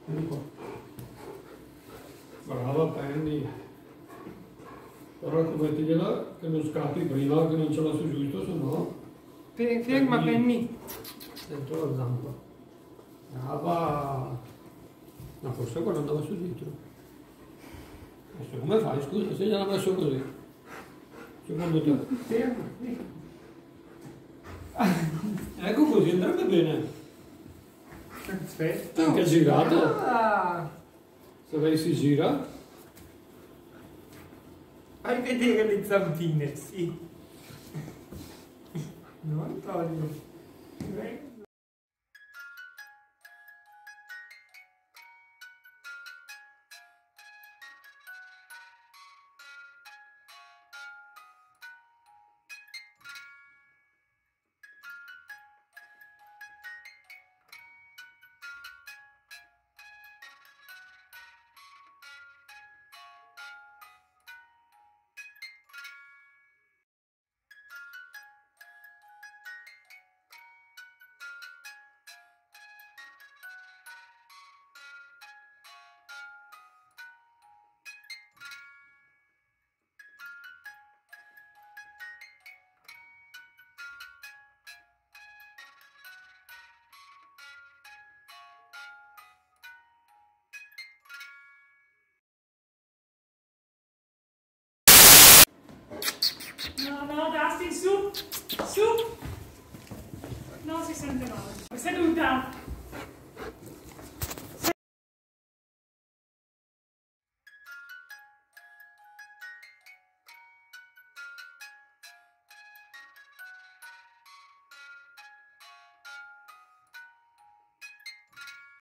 Vieni qua. Brava Penny. Però raccomettila che non scappi prima, che non ce l'ha su giusto, se no... Ferma Penny. Dentro la zampa. Brava. Ma forse quello andava su dietro. Adesso come fai? Scusa, se gliel'ha messo così. Secondo te? Ferma. Ecco così andrebbe bene. Perfetto. Anche girato. Ah. Se lei si gira. Fai vedere le zampine, sì. Non toglio. No, Dustin, su! Su! No, si sente male. Seduta!